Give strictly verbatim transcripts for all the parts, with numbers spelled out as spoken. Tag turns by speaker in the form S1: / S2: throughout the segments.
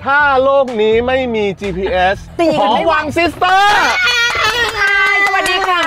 S1: ถ้าโลกนี้ไม่มี จี พี เอส ขอวังซิสเตอร์
S2: สวัสดีค่ะ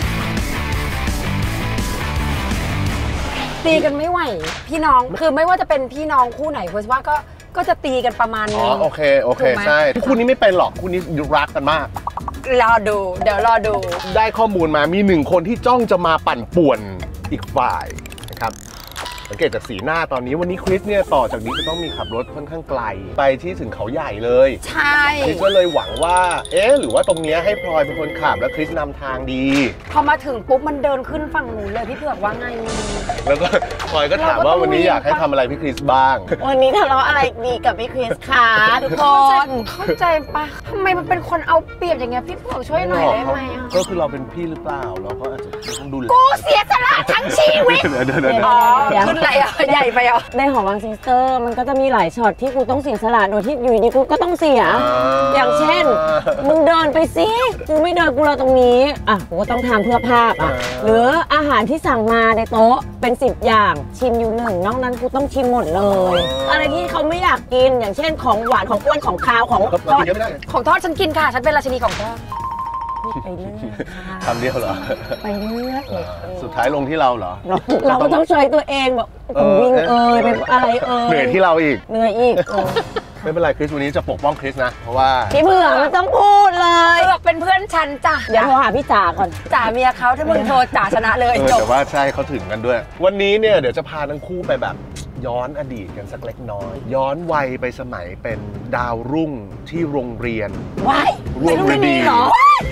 S2: ตีกันไม่ไหวพี่น้องคือไม่ว่าจะเป็นพี่น้องคู่ไหนคุณว่าก็ก็จะตีกันประมาณนี้
S1: อ๋อโอเคโอเคใช่คู่นี้ไม่เป็นหรอกคู่นี้รักกันมาก
S2: รอดูเดี๋ยวรอดู
S1: ได้ข้อมูลมามีหนึ่งคนที่จ้องจะมาปั่นป่วนอีกฝ่ายนะครับสังเกตจากสีหน้าตอนนี้วันนี้คริสเนี่ยต่อจากนี้จะต้องมีขับรถค่อนข้างไกลไปที่ถึงเขาใหญ่เลย
S2: ใช่
S1: คริสก็เลยหวังว่าเอ๊ะหรือว่าตรงนี้ให้พลอยเป็นคนขับแล้วคริสนำทางดี
S2: พอมาถึงปุ๊บมันเดินขึ้นฝั่งนู้นเลยพี่เผือกว่าไง
S1: แล้วก็พลอยก็ถามว่าวันนี้อยากให้ทำอะไรพี่คริสบ้าง
S3: วันนี้ทะเลาะอะไรดีกับพี่คริสคะทุกคน
S2: เข้าใจปะทำไมมันเป็นคนเอาเปรียบอย่างเงี้ยพี่เผือกช่วยหน่อยได้ไหม
S1: ก็คือเราเป็นพี่หรือเปล่าเราก็อาจจะต้องดูแล
S2: กูเสียสละทั้งชีวิตอ๋อขึ้นอะไรอ่ะใหญ่ไปอ่ะ
S3: ในหอวังซิสเตอร์มันก็จะมีหลายช็อตที่กูต้องเสียสละโดยที่อยู่ดีกูก็ต้องเสียอย่างเช่นมึงเดินไปสิกูไม่เดินกูรอตรงนี้อ่ะกูก็ต้องทำเพื่อภาพอ่ะหรืออาหารที่สั่งมาในโต๊ะเป็นสิบอย่างชิมอยู่หนึ่งนอกนั้นกูต้องชิมหมดเลยอะไรที่เขาไม่อยากกินอย่างเช่นของหวานของอ้วนของคาวของทอด
S2: ของทอดฉันกินค่ะฉันเป็นราชินีของทอด
S3: ไปเรื่อย
S1: คำเดียวเหรอ
S3: ไปเรื่อย
S1: สุดท้ายลงที่เราเหรอ
S3: เราก็ต้องช่วยตัวเองแบบวิ่งเอ่ยเป็นอะไรเอ่ย
S1: เหนื่อยที่เราอีก
S3: เหนื่อยอีก
S1: ไม่เป็นไรคริสวันนี้จะปกป้องคริสนะเพราะว่า
S3: พี่เผือกไม่ต้องพูดเลย
S2: เผือกเป็นเพื่อนฉันจ้ะ
S3: เดี๋ยวโทรหาพี่จ๋าก่อน
S2: จ๋าเมียเขาถ้ามึงโทรจ๋าชนะเลยจบ
S1: แต่ว่าใช่เขาถึงกันด้วยวันนี้เนี่ยเดี๋ยวจะพาทั้งคู่ไปแบบย้อนอดีตกันสักเล็กน้อยย้อนวัยไปสมัยเป็นดาวรุ่งที่โรงเรียน
S2: ว้าย
S1: ร่วมฤดี
S2: เหรอ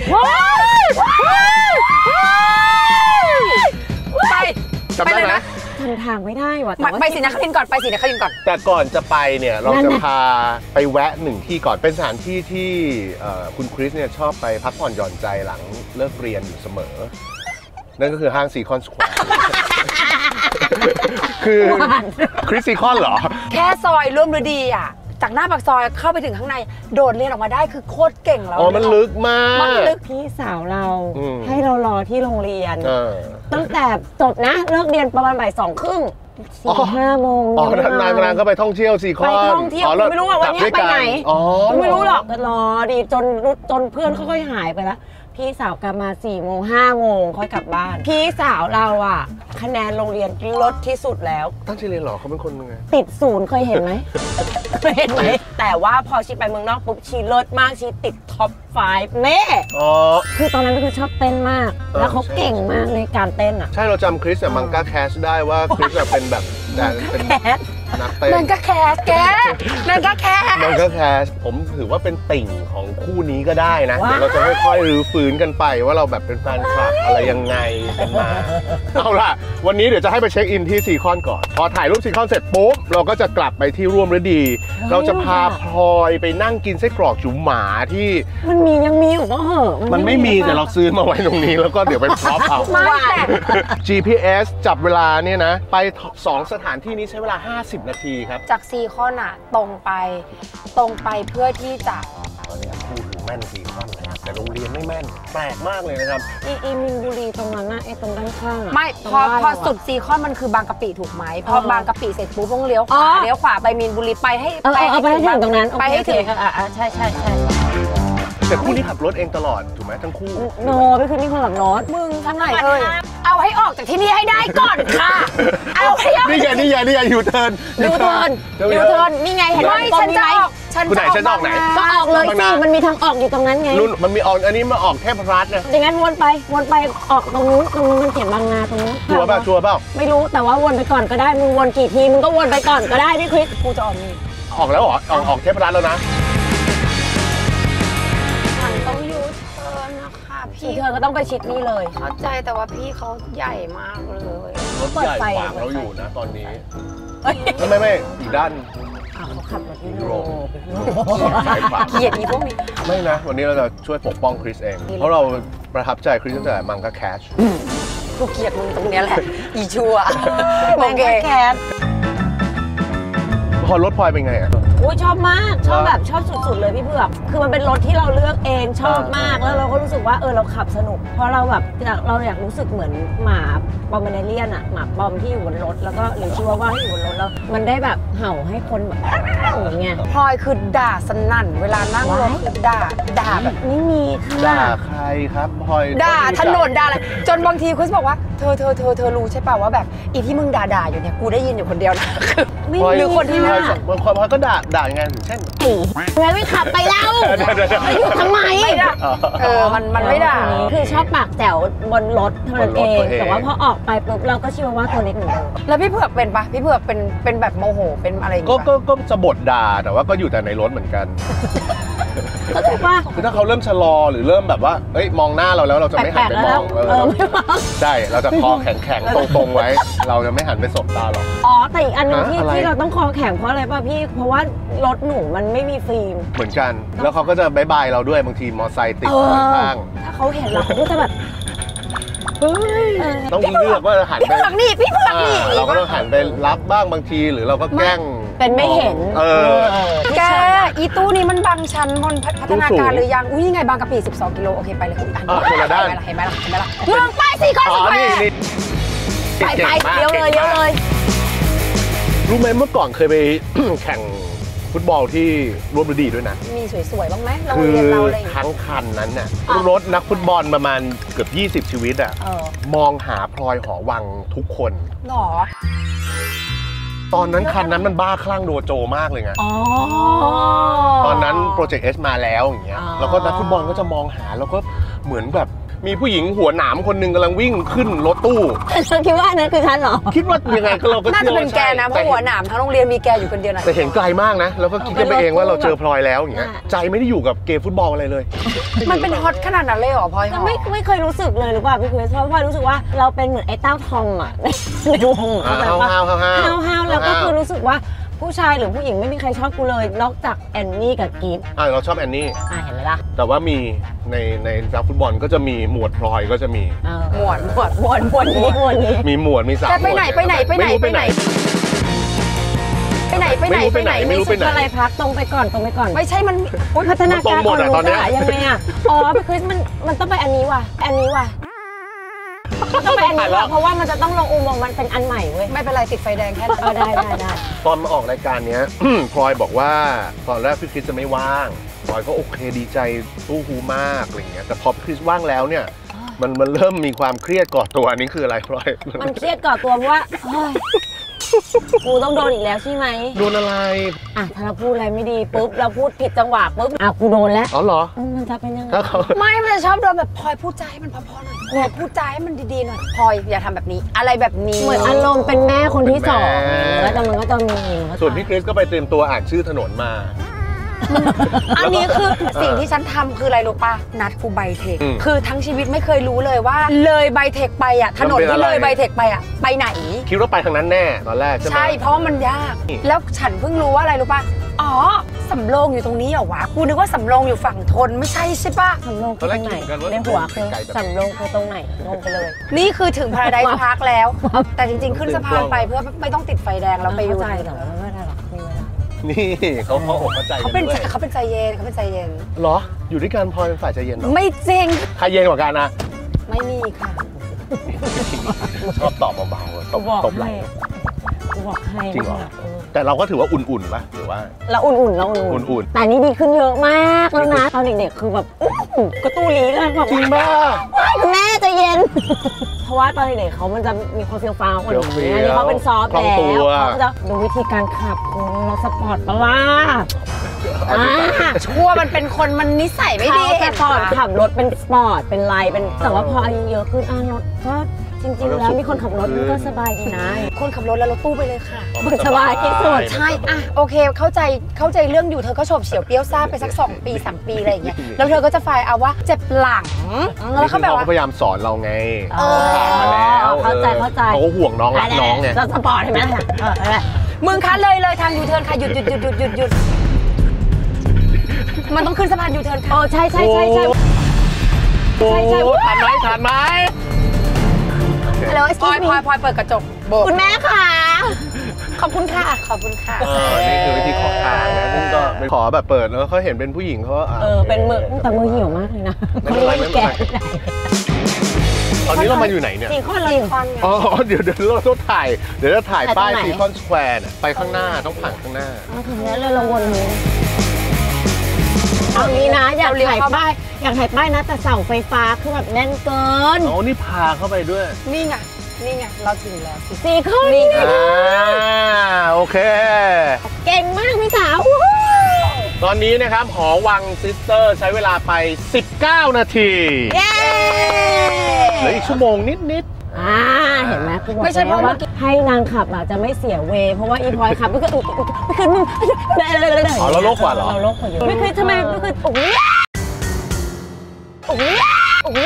S2: ไป
S1: จำได้ไหม
S3: ทำทางไม่ได้ว่ะ
S2: ไปสินะครินก่อนไปสินะครินก่อน
S1: แต่ก่อนจะไปเนี่ยเราจะพาไปแวะหนึ่งที่ก่อนเป็นสถานที่ที่คุณคริสเนี่ยชอบไปพักผ่อนหย่อนใจหลังเลิกเรียนอยู่เสมอนั่นก็คือห้างซีคอนสแควร์คือคริสซีคอนเหรอ
S2: แค่ซอยร่วมฤดีอ่ะจากหน้าปากซอยเข้าไปถึงข้างในโดดเรียนออกมาได้คือโคตรเก่งแล้ว
S1: อ๋อมันลึกมาก
S2: มันลึก
S3: พี่สาวเราให้เรารอที่โรงเรียนตั้งแต่จบนะเลิกเรียนประมาณบ่ายสองครึ่งสี่ห้าโมง
S1: อ๋อนานๆก็ไปท่องเที่ยวสี่ข้อ
S3: ไปท่องเที่ยวไม่รู้ว่าวันนี้ไปไหนไม่รู้หรอกรอดีจนจนเพื่อนค่อยๆหายไปแล้วพี่สาวกลับมาสี่โมงห้าโมงค่อยกลับบ้านพี่สาวเราอ่ะคะแนนโรงเรียนลดที่สุดแล้ว
S1: ตั้งใจเรียนหรอเขาเป็นคนยังไง
S3: ติดศูนย์เคยเห็นไหมเคยเห็นไหมแต่ว่าพอชีไปเมืองนอกปุ๊บชีลดมากชีติดท็อปไฟว์เน่อ๋อคือตอนนั้นก็คือชอบเต้นมากแล้วเขาเก่งมากในการเต้นอ่ะ
S1: ใช่เราจำคริสแบบมังกาแคชได้ว่าคริสแบบเป็นแบบเป็นนักเต้น
S2: มันก็แคสแกมันก็แคส
S1: มันก็แคสผมถือว่าเป็นติ่งของคู่นี้ก็ได้นะเดี๋ยวเราจะค่อยๆรื้อฟื้นกันไปว่าเราแบบเป็นแฟนคลับอะไรยังไงกันมาเอาล่ะวันนี้เดี๋ยวจะให้ไปเช็คอินที่ซีคอนก่อนพอถ่ายรูปซีคอนเสร็จปุ๊บเราก็จะกลับไปที่ร่วมฤดีเราจะพาพลอยไปนั่งกินไส้กรอกจุ๋มหมาที่
S3: มันมียังมีอยู่ก็เหอะ
S1: มันไม่มีแต่เราซื้อมาไว้ตรงนี้แล้วก็เดี๋ยวไปพร็อพเอา จี พี เอส จับเวลาเนี่ยนะไปสองสถานที่นี้ใช้เวลาห้าสิบนาทีครับ
S2: จากซีคอนอะตรงไปตรงไปเพื่อที่จะ
S1: ตอนนี้พูดถึงแม่นซีคอนเลยแต่โรงเรียนไม่แม่นแปลกมากเลยนะครับ
S3: อีอีมินบุรีตรงนั้นนะไอ้ตรงด้านข้าง
S2: ไม่พอพอสุดซีคอนมันคือบางกะปิถูกไหมพอบางกะปิเสร็จปุ๊บต้องเลี้ยวขวาเลี้ยวขวาไปมินบุรีไปให้
S3: ไปให้ถึงตรงนั้น
S2: ไปให้ถึง
S3: อ่าใช่ใช่ใช่
S1: แต่คู่นี้ขับรถเองตลอดถูกไหมทั้งคู่
S3: โนไม่คือนี่คนขับรถ
S2: มึงทำไหนเอ่ยเอาให้ออกจากที่นี่ให้ได้ก่อนค่ะเอาให้ออก
S1: นี่ไงนี่ไงนี่ไงยูเทิร์น
S3: ยูเทิร์นยูเทิร์นนี่ไงเห็นไหม
S2: ฉันจะออกฉัน
S1: จะออกไหน
S3: ก็ออกเลยสิมันมีทางออกอยู่ตรงนั้นไง
S1: รุ่นมันมีออกอันนี้มาออกแค่พรัสนะ
S3: อย่างนั้นวนไปวนไปออกตรงนู้นตรงนู้นมันเขียนบางนาตรงนู้น
S1: ชัวร์ป่ะชัวร์ป่ะ
S3: ไม่รู้แต่ว่าวนไปก่อนก็ได้มึงวนกี่ทีมึงก็วนไปก่อนก็ได้นี่คริสกูจะออกนี่
S1: ออกแล้วเหรอออกออกแค่พรัสแล้วนะ
S2: ต้องยูเทิร์นนะคะพี่
S3: เธอก็ต้องไปชิดนี่เลย
S2: เข้าใจแต่ว่าพี่เขาใหญ่มากเลย
S1: รถใหญ่ขวางเราอยู่นะตอนนี้ไม่ไม่อีกด้าน
S3: เขาขับรถที่โรป
S2: เกลียดอีพวกนี้
S1: ไม่นะวันนี้เราจะช่วยปกป้องคริสเองเพราะเราประทับใจคริสตั้งแต่มังกาแคช
S2: กูเกลียดมึงตรงนี้แหละอีชัว
S3: มังกาแคช
S1: พอรถพลอยเป็นไงอ่ะ
S2: โ
S3: โอ้ยชอบมากชอบแบบชอบสุดๆเลยพี่เผือกคือมันเป็นรถที่เราเลือกเองชอบมากแล้วเราก็รู้สึกว่าเออเราขับสนุกเพราะเราแบบอยากเราอยากรู้สึกเหมือนหมาปอมเมเรเนียนอะหมาปอมที่อยู่บนรถแล้วก็หรือชิวาว่าที่อยู่บนรถแล้วมันได้แบบเห่าให้คนแบบอย่างเงี้ย
S2: พลอยคือด่าสนั่นเวลานั่งรถด่าด่าแบบ
S3: ไม่มีค่ะ
S1: ด่าใครครับพลอย
S2: ด่าถนนด่าอะไรจนบางทีคุณบอกว่าเธอเธอเธอเธอรู้ใช่ป่าวว่าแบบอีที่มึงด่าด่าอยู่เนี่ยกูได้ยินอยู่คนเดียวนะคือ
S3: ไม่
S1: พลอย
S3: มี
S2: หรือคนที่
S1: พลอย
S3: ค่ะ
S1: บางคนพลอยก็ด่าด่ายังไงเช่น
S3: ทำไมไม่ขับไปเล่าอยู่ทำไม
S2: ไม่ด่าเออมันมันไม่ด่า
S3: คือชอบปากแจ๋วบนรถเท่านั้นเองแต่ว่าพอออกไปปุ๊บเราก็ชิวาว่าตัวเล็กเหมือนเดิม
S2: แล้วพี่เผือกเป็นปะพี่เผือกเป็นเป็นแบบโมโหเป็นอะไรอย่าง
S1: ก็
S2: เงี้ย
S1: ก็ก็จะบทด่าแต่ว่าก็อยู่แต่ในรถเหมือนกัน
S3: ก็ถือว่า
S1: คือถ้าเขาเริ่มชะลอหรือเริ่มแบบว่าเอ้ยมองหน้าเราแล้วเราจะไม่หันไปมอง
S3: แปลกๆแล้วเออไม่มอง
S1: ใช่เราจะคอแข็งแข็งๆตรงๆไว้ เราจะไม่หันไปสบตาหรอก
S3: อ๋อแต่อีกอันหนึงที่
S1: ฮะอะไร
S3: ที่เราต้องคอแข็งเพราะอะไรป่ะพี่เพราะว่ารถหนูมันไม่มีฟิล์ม
S1: เหมือนกัน แล้วเขาก็จะบายบายเราด้วยบางทีมอไซค์ติด
S3: เออ
S1: ข้าง
S3: ถ้าเขาเห็นเราเขาก็จะแบบเฮ้ยเออ
S1: ๆต้องเลือกว่าจะหัน
S2: พี่
S1: ไป
S2: เผือกนี่พี่เผือกนี่
S1: อ่าเราก็ต้องหันไปรับบ้างบางทีหรือเราก็แกล้ง
S3: เป็นไม่เห็น
S1: เออ
S2: แกอีตู้นี้มันบางชั้นบนพัฒนา
S1: ตู้สู
S2: การ
S1: ง
S2: หรือยังอุ้ยยังไงบางกะปิสิบสองกิโลโอเคไปเลยคุณอัน
S1: อ่ะคนละด้าน
S2: เห็นไหมล่ะเห็นไหมล่ะเห็นไหมล่ะมึงไปสี่ข้อ
S1: อ๋
S2: สุ
S1: อ
S2: ด
S1: นี่นี่
S2: ไปไป
S1: ก่งมาก
S2: เลี้ยวเลย
S1: ก่ง
S2: เลี้ยว
S1: มาก
S2: เลย
S1: รู้ไหมเมื่อก่อนเคยไป แข่งฟุตบอลที่ร่วมฤดีด้วยนะ
S2: มีสวยๆบ้างไหมโรง
S1: คือ
S2: เรียนเราอะไรอย่างเงี้ย
S1: ทั้งคันนั้นน่ะรถนักฟุตบอลประมาณเกือบยี่สิบชีวิตอ่ะ
S2: เออ
S1: มองหาพลอยหอวังทุกคน
S2: หรอ
S1: ตอนนั้นคันนั้นมันบ้าคลั่งโดโจมากเลยไง
S3: อ๋อ
S1: ตอนนั้นโปรเจกต์เอสมาแล้วอย่างเงี้ย
S3: อ๋อ
S1: แล้วก็นักฟุตบอลก็จะมองหาแล้วก็เหมือนแบบมีผู้หญิงหัวหนามคนหนึงกำลังวิ่งขึ้นรถตู้
S3: เธอคิดว่าอันนั้นคือฉันเหรอ
S1: คิดว่ายังไงก็เราก็
S2: น่า
S1: เชื่
S2: จะ
S1: อ
S2: เป็น
S1: ว่า
S2: แก
S1: ใช่
S2: นะเพ
S1: แต่
S2: ราะหัวหนามทั้งโรงเรียนมีแกอยู่คนเดียวนะ
S1: แต่เห็นไกลมากนะ แล้วก็คิดกันไปเองว่าเราเจอพลอยแล้วอย่างเงี้ย
S3: อ่า
S1: ใจไม่ได้อยู่กับเกมฟุตบอลอะไรเลย
S2: มันเป็นฮอตขนาดนั้นเลยเหรอพลอยห
S3: ก็
S2: อ
S3: ไม่ไม่เคยรู้สึกเลยหรือเปล่าพี่คริสเพราะว่ารู้สึกว่าเราเป็นเหมือนไอ้เต้าทอมอ่ะ ในวง
S1: อ่า
S3: เข้าใจปะ
S1: ห้าวๆห้าวๆ
S3: ห้าวห้าวๆแล้วก็
S1: ห้าวๆ
S3: คือรู้สึกว่าผู้ชายหรือผู้หญิงไม่มีใครชอบกูเลย นอกจากแอนนี่กับกีฟ
S1: อ่าเราชอบแอนนี่
S3: อ่าเห็นไหมล่ะ
S1: แต่ว่ามีในในนักฟุตบอลก็จะมีหมวดพลอยก็จะมี
S3: เออ
S2: หมวดหมวด
S3: บวนบวนนี้บวนนี้
S1: มีหมวดมีสาม
S2: แกไปไหน
S1: มวด
S2: ไปไหนไปไหน
S1: ม่รู้
S2: ไปไหน ไปไหนไปไหน
S1: ไม่รู้ไปไหนไม่รู้ไปไหน
S3: อะไรพักตรงไปก่อนตรงไปก่อน
S2: ไม่ใช่มันอุ๊ย
S3: พัฒนาการ
S1: มันตรงหมดอะ
S3: ข
S1: ต
S3: อ
S1: อง นเนี้
S3: ร
S1: ย
S3: ถอะยังไงอะอ๋อพี่คริสมันมันต้องไปอันนี้ว่ะอันนี้ว่ะมันต้องไปอันนี้ว่ะเพราะว่ามันจะต้องลงอุโมงค์มันเป็นอันใหม่เว้ย
S2: ไม่เป็นไรติดไฟแดงแค่นั้น
S3: เออได้ได้ได้
S1: ตอนมาออกรายการเนี้ย พลอยบอกว่าตอนแรกพี่คริสจะไม่ว่างพลอยก็โอเคดีใจตู้ฮูมากอะไรเงี้ยแต่พอพี่คริสว่างแล้วเนี่ย มันมันเริ่มมีความเครียดก่อตัวอันนี้คืออะไรพลอย
S3: มันเครียดก่อตัวเพราะว่าเฮ้ยกูต้องโดนอีกแล้วใช่ไหม
S1: โดนอะไร
S3: อ่ะถ้าเราพูดอะไรไม่ดีปุ๊บเราพูดผิดจังหวะปุ๊บอ่ะกูโดนแล้ว
S1: อ๋อเหรอ
S3: อืมมันจะเป็นยังไง
S1: ถ้าเขา
S2: ไม่มันจะชอบโดนแบบพลอยพูดใจาให้มันเพอๆหน่อยพลอยพูดใจาให้มันดีๆหน่อยพลอยอย่าทำแบบนี้ อะไรแบบนี้
S3: เหมือนอารมณ์เป็นแม่คนที่สอง
S1: เป็นแม่
S3: แล้วแต่มันก็จะมี
S1: ส่วนพี่คริสก็ไปเตรียมตัวอ่านชื่อถนนมา
S2: อันนี้คือสิ่งที่ฉันทำคืออะไรรู้ป่ะนัดกูไบเทค
S1: อืม
S2: คือทั้งชีวิตไม่เคยรู้เลยว่า เลยไบเทคไปอ่ะถนน
S1: มันเป็น
S2: ที่
S1: อะไร
S2: เลยไบเทคไปอ่ะไปไหน
S1: คิดว่าไปทางนั้นแน่ตอนแรกใช่ไหม
S2: ใช่เพราะว่ามันยาก
S1: นี่
S2: แล้วฉันเพิ่งรู้ว่าอะไรรู้ป่ะอ๋อสำโรงอยู่ตรงนี้เหรอวะกูนึกว่าสำโรงอยู่ฝั่งทนไม่ใช่ใช่ป่ะ
S3: สำโรงคือตรงไหน
S1: ตอนแรกคิดเหมือนกันว่า
S3: ในหัวคือ
S1: ไกลๆแบบ
S3: สำโรงคือตรงไหนงงไปเลย
S2: นี่คือถึงพาราไดซ์พาร์คแล้ว แต่จริงๆ ขึ้นสะพานไปเพื่อไม่ต้องติดไฟแดงแล้วไปอยู่
S3: เข้าใจแต่ว่าไม่ได้หรอกมีเวลา
S1: นี่เขาเขาอกเข้าใจ
S2: เขาเป็น
S1: ด้วย
S2: เขาเป็นใจเย็นเขาเป็นใจเย็น
S1: เหรอ อยู่ด้วยกันพลอยเป็นฝ่ายใจเย็นเหรอ
S2: ไม่จริง
S1: ใครเย็นกว่ากันนะ
S2: ไม่มีค่ะ
S1: ชอบตอบเบาๆตบ
S3: บอก
S1: ตบไหล
S3: ให้กูบอกให้
S1: จริงเหรอ
S3: เออ
S1: แต่เราก็ถือว่าอุ่นๆป่ะหรือว่า
S3: เราอุ่นๆเราอุ่น
S1: อุ่นๆ
S3: แต่นี่ดีขึ้นเยอะมากแล้วนะตอนเด็กๆคือแบบอื้อหือกระตู้ลีเลยแบบ
S1: จริงป่ะ
S3: แม่ใจเย็น เพราะว่าตอนเด็กๆเขามันจะมีความเฟี้ยวฟ้าวกว่านี้
S1: เฟี้ยวๆ
S3: อันนี้เขาเป็นซอฟต์
S1: คล่อง
S3: แล้ว
S1: ตัว
S3: เขาจะดูวิธีการขับคุณเราสปอร์ตปะล่ะอ่า
S2: ชั่วมันเป็นคนมันนิสัยไม่ดี
S3: เขา
S2: เห็
S3: แต่
S2: น
S3: ก่อน
S2: ปะ
S3: ขับรถเป็นสปอร์ตเป็นไลน์เป็นแต่ว่าพออายุเยอะขึ้นอ่ะรถก็จริงๆแล้วมีคนขับรถมันก็สบายดีนะ
S2: คนขับรถแล้วรถตู้ไปเลยค่ะ
S3: มันสบายที่สุด
S2: ใช่อะโอเค เข้าใจ เข้าใจเรื่องอยู่ เธอก็โฉบเฉี่ยวเปรี้ยวซ่าไปสักสองปีสามปีอะไรอย่างเงี้ย แล้วเธอก็จะไฟล์เอาว่าเจ็บหลัง
S1: แล้
S2: แล้ว ว
S1: เขา
S2: เขาแบบ
S1: ก็
S2: ว่า
S1: พยายามสอนเราไง
S2: เออ
S1: ผ่านมาแล้ว
S3: เข้าใจเข้าใจ
S1: เขาก็ห่วงน้องรักน้องไง
S3: จะสปอร์ตใช่ไหมล่ะเออเออ
S2: มึงคะเลยเลยทางยูเทิร์นค่ะ หยุดหยุดหยุดหยุดหยุดหยุดมันต้องขึ้นสะพานยูเทิร์น
S3: โอ้
S2: ค่ะ
S3: ใช่ใช่ใช่ใช่
S1: โอ้
S3: ใช่ใช่
S1: ทันไหมทันไหม
S3: แล้ว
S2: พลอยพลอยพลอยเปิดกระจกโบก
S3: คุณแม่ค่ะ
S2: ขอบคุณค่ะขอบคุณค่ะ
S1: เออนี่คือวิธีขอทางนะซึ่งก็ไปขอแบบเปิดแล้วเขาเห็นเป็นผู้หญิงเขาก็
S3: เออเป็นมือแต่มือเหี่ยวมากเลยนะ
S1: ไม่เป็นไรไม่เป็นไรตอนนี้เรามาอยู่ไหนเนี่ย
S3: สี่ข้อเราอยู่
S1: อ๋อเดี๋ยวเดี๋ยวเราต้องถ่ายเดี๋ยวจะถ่ายป้าย
S3: ถ่ายตรงไหน
S1: ซีคอนสแควร์ไปข้างหน้าต้องผ่านข้างหน้า
S3: เอาถึงแล้วเลยเราวนเลยเอางี้นะอยากถ่ายป้ายอยากถ่ายป้ายนะแต่เสาไฟฟ้าคือแบบแน่นเกิน
S1: อ๋อนี่พาเข้าไปด้วย
S2: นี่ไงนี่ไงเราถึงแล้วสิ
S3: สี่ข้อนี่
S1: อ่าโอเค
S3: เก่งมากพี่สาว
S1: ตอนนี้นะครับหอวังซิสเตอร์ใช้เวลาไปสิบเก้านาที
S3: เย้
S1: เหลืออีกชั่วโมงนิด
S3: อ่าเห็นไหมคือบอก
S2: ไม่ใช่เพราะ
S3: แล้ว
S2: ว่า
S3: ว่าให้นางขับอ่ะจะไม่เสียเวย์เพราะว่าอีพลอยขับไม่คือไม่คือมึง
S1: ๆอ๋อเราโลกกว่าเหรอ
S3: เราโลกกว่าเยอะไม่คือทำไมไม่คือโอ้ยโอ้ยโอ้ย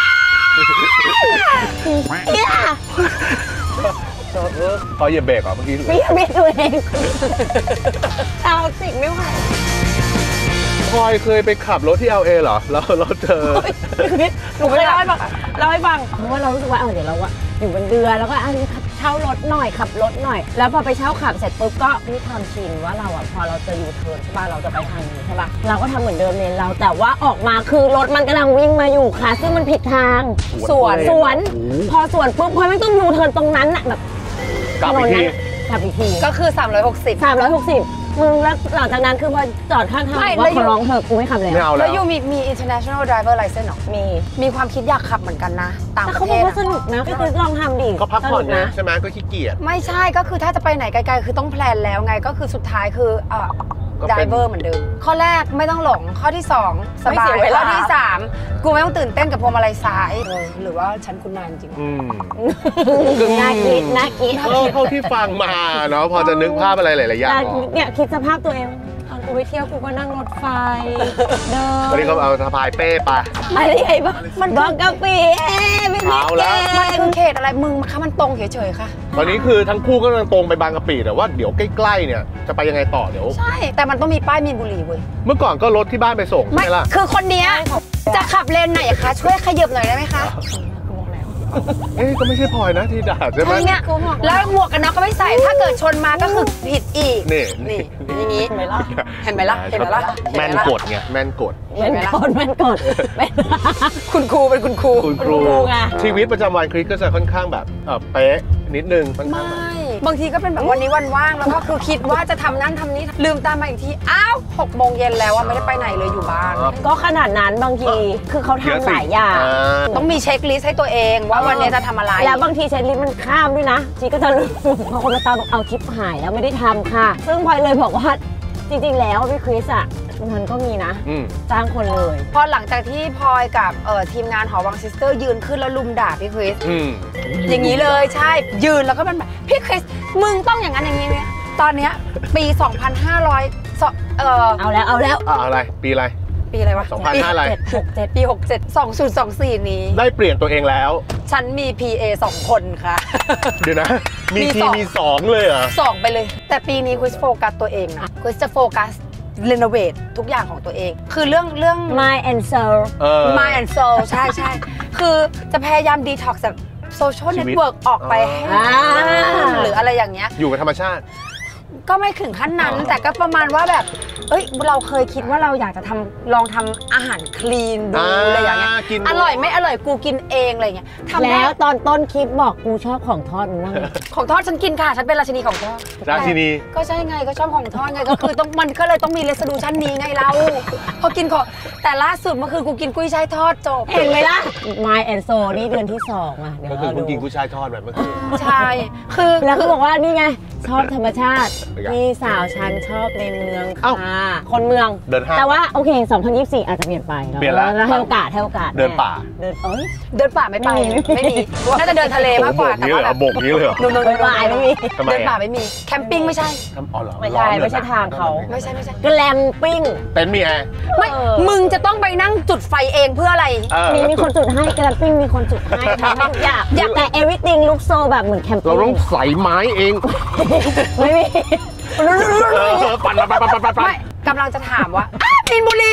S3: เฮีย
S1: เออพอเหยียบเบรกเหรอเมื่อกี้
S3: ไม่เบียดตัวเองเอาสิไม่ไหว
S1: พลอยเคยไปขับรถที่ แอล เอ เหรอแล้วเราเจอ
S3: หนูไม่เล่าให้ฟังเล่าให้ฟังเพราะว่าเรารู้สึกว่าเออเดี๋ยวเราอะอยู่บนเรือแล้วก็อันนี้เช่ารถหน่อยขับรถหน่อย แล้วพอไปเช่าขับเสร็จปุ๊บก็มีความชินว่าเราอะพอเราจะยูเทิร์นใช่ป่ะเราจะไปทางนี้ใช่ป่ะเราก็ทำเหมือนเดิมเลนเราแต่ว่าออกมาคือรถมันกำลังวิ่งมาอยู่ค่ะซึ่งมันผิดทาง
S1: สวน
S3: สวนพอสวนปุ๊บพอไม่ต้องยูเทิร์นตรงนั้นอะแบบ
S1: กลับอีกที
S3: กลับอีกที
S2: ก็คือ สามร้อยหกสิบ
S3: สามร้อยหกสิบมึงแล้วหลังจากนั้นคือพอจอดข้างทาง
S2: ไม่
S3: ว่า
S2: แล้วอยู่
S3: ขอร้องเถอะกูไม่ขับแล้ว
S1: ไม่เอาแล้
S2: แล้ว วยูมีมี international driver license หรอ
S3: มี
S2: มีความคิดอยากขับเหมือนกันนะต่าง
S3: แต่
S2: ป
S3: เขา
S2: ระ
S3: บ
S2: เท
S3: อก
S2: ศ
S3: ว่าส
S2: อะ
S3: นุกนะพี่คือลองทำดิ
S1: ก็พักผ่อน
S3: ส
S1: ไง
S3: นะ
S1: ใช่ไหมก็ขี้เกียจ
S2: ไม่ใช่ก็คือถ้าจะไปไหนไกลๆคือต้องแพลนแล้วไงก็คือสุดท้ายคือเอ่อ
S1: ก็เป็น
S2: driver เหมือนเดิม ข้อแรกไม่ต้องหลงข้อที่สองส
S3: ไม่
S2: บา
S3: เสี
S2: ย
S3: ยเวลา
S2: ข้อที่สามกูไม่ต้องตื่นเต้นกับพวงมาลัยซ้ายเออหรือว่าฉันคุณนานจริง
S1: อืม
S3: น่าคิดน่าคิด
S1: เออเท่าที่ฟังมาเนาะพอจะนึกภาพอะไรหลายๆอย่าง
S3: น่า
S1: ออก
S3: เนี่ยคิดสภาพตัวเองตอนกูไปเที่ยวกูก็นั่งรถไฟเดิ
S1: ตอนนี้
S3: น
S1: เขาเอาสะพายเป้ไป
S3: อะไรไอ้บ้ามันบางกะปิเอ๊ะไม่
S1: เอาแล้ว
S2: มันคือเขตอะไรมึงคะมันตรงเฉยๆค่ะ
S1: ตอนนี้คือทั้งคู่ก็กำลังตรงไปบางกะปิแต่ว่าเดี๋ยวใกล้ๆเนี่ยจะไปยังไงต่อเดี๋ยว
S2: ใช่แต่มันต้องมีป้ายมีนบุรีเว้ย
S1: เมื่อก่อนก็รถที่บ้านไปส่งใช่
S2: ไม่
S1: ไหมล่ะ
S2: คือคนเนี้ยจะขับเลนไหนอะคะช่วยขยับหน่อยได้ไหมคะ
S1: เอ๊ะก็ไม่ใช่พลอยนะที่ด่าใช่ไหม
S2: เนี่ยแล้วหมวกกันน็อกก็ไม่ใส่ถ้าเกิดชนมาก็คือผิดอีก
S1: นี่
S2: นี่อย่างนี้
S3: เห็นไหมล่ะ
S2: เห็นไหมล่ะเห็นไหมล่ะ
S1: แม่นกดไงแม่นกด
S3: แม่นกดแม่นกดแม่น
S2: คุณครูเป็นคุณครู
S1: คุณครู
S3: คุณครูไง
S1: ชีวิตประจำวันคริสก็จะค่อนข้างแบบเออเป๊ะนิดนึงค่อนข้างแบบ
S2: ไม่บางทีก็เป็นแบบวันนี้วันว่างแล้วก็คือคิดว่าจะทำนั่นทำนี้ลืมตามมาอีกทีอ้าวหกโมงเย็นแล้วอะไม่ได้ไปไหนเลยอยู่บ้าน
S3: ก็ขนาดนั้นบางทีคือเขาทำหลายอย่าง
S2: ต้องมีเช็คลิสต์ให้ตัวเองว่าวันนี้จะทำอะไร
S3: แล้วบางทีเช็คลิสต์มันข้ามด้วยนะจีก็จะลืมพอคนมาตามบอกเอาทิปหายแล้วไม่ได้ทำค่ะ ซึ่งพลอยเลยบอกว่าจริงๆแล้วพี่คริสอะมันก็มีนะ
S1: อืม
S3: จ้างคนเลย
S2: พอหลังจากที่พลอยกับเอ่อทีมงานหอวังซิสเตอร์ยืนขึ้นแล้วลุมด่าพี่คริส
S1: อืม
S2: อย่างนี้เลยใช่ยืนแล้วก็เป็นแบบพี่คริสมึงต้องอย่างนั้นอย่างนี้เนี่ยตอนเนี้ยปี สองพันห้าร้อย เอ่อ
S3: เอาแล้วเอาแล้ว
S1: อ่าอะไรปีอะไร
S2: ปีอะไรวะ
S1: สองพันห้าร้อย
S3: เจ็ดหกเจ็ด
S2: ปี หกเจ็ด สองศูนย์สองสี่ นี้
S1: ได้เปลี่ยนตัวเองแล้ว
S2: ฉันมี พี เอ สองคนค่ะ
S1: เดี๋ยวนะ มี
S2: มี
S1: ที
S2: สอง
S1: มีสองเลยเหรอ
S2: สองไปเลย แต่ปีนี้คริสโฟกัสตัวเองนะคริสจะโฟกัสรีโนเวททุกอย่างของตัวเอง คือเรื่องเรื่อง
S3: My and Soul
S1: เออ
S2: mind and soul ใช่ใช่คือจะพยายามดีท็อกซ์แบบโซเชียล
S1: ชี
S2: เน็
S1: วิ
S2: ต
S1: ต
S2: เวิร์กออกไปให้
S3: อ่า
S2: หรืออะไรอย่างเงี้ย
S1: อยู่กับธรรมชาติ
S2: ก็ไม่ถึงขั้นนั้น แต่ก็ประมาณว่าแบบ เอ้ย เราเคยคิดว่าเราอยากจะทำลองทำอาหารคลีนดู
S1: อ่า
S2: อะไรอย่างเงี้ย
S1: กินดู
S2: อร่อยไม่อร่อยกูกินเองอะไรเงี้ยทำได้
S3: แล้วตอนต้นคลิปบอกกูชอบของทอดมึงบ้างไหม
S2: ของทอดฉันกินค่ะ ฉันเป็นราชินีของทอด
S1: ราชินี
S2: ก็ใช่ไงก็ชอบของทอดไงก็คือต้องมันก็เลยต้องมีเรสดูชันนี้ไงเราพอกินของแต่ล่าสุดเมื่อคืนกูกินกุ้ยช่ายทอดจบ
S3: เห็นไหมล่ะ My and Soul นี่เดือนที่สองอ่ะเดี๋ยว
S1: ก็คือ
S3: เรา
S1: คุ
S3: ดู
S1: ณกินกุ้ยช่ายทอดแบบเมื่อคืน
S2: ใช่คือ
S3: แล้วก็บอกว่านี่ไง ชอบธรรมชาติ
S1: เป็นไง
S3: พี่สาวฉันชอบในเมือง
S1: เอ้า
S3: ค่ะคนเมือง
S1: เดินห้าง
S3: แต่ว่าโอเค สองพันยี่สิบสี่ อาจจะเปลี่ยนไป
S1: เปลี่ยนละ
S3: แล้วให้โอกาสให้โอกาส
S1: เดินป่า
S3: เดินเอ้ย
S2: เดินป่าไม่ไป
S3: ไม่มี
S2: ไม่มีน่าจะเดินทะเลมากกว่า
S1: โอ้
S2: แต่
S1: โห
S2: ว่าแบบ
S1: โบกนี้เลยเหรอ
S2: นู่นๆๆๆ
S3: เดินป่าไม่มี
S1: ทำไม
S2: เดินป่า
S1: อ่ะ
S2: ไม่มีแคมปิ้งไม่ใช่
S1: ทำอ๋อเหรอ
S3: ไม่ใช่
S1: ร้อนเลย
S3: ไม่ใช่ทางเขา
S2: ไม่ใช่ไม่ใช่
S3: แกลมปิ้ง
S1: เต็นท์มีแอร์
S2: ไม่
S3: เออ
S2: มึงจะต้องไปนั่งจุดไฟเองเพื่ออะไร
S1: เออ
S3: มีมีคนจุดให้แกลมปิ้งมีคนจุดให้ทำให้ทุกอย่างอยากแต่ everything look so แบบเหมือนแคมปิ้ง
S1: เราต้องใส่ไม้เอง
S3: ไม่มี
S1: เออปั่นปั่นปั่นปั่นปั่นปั่น
S2: ไม่กำลังจะถามว่าอ้าวมีนบุรี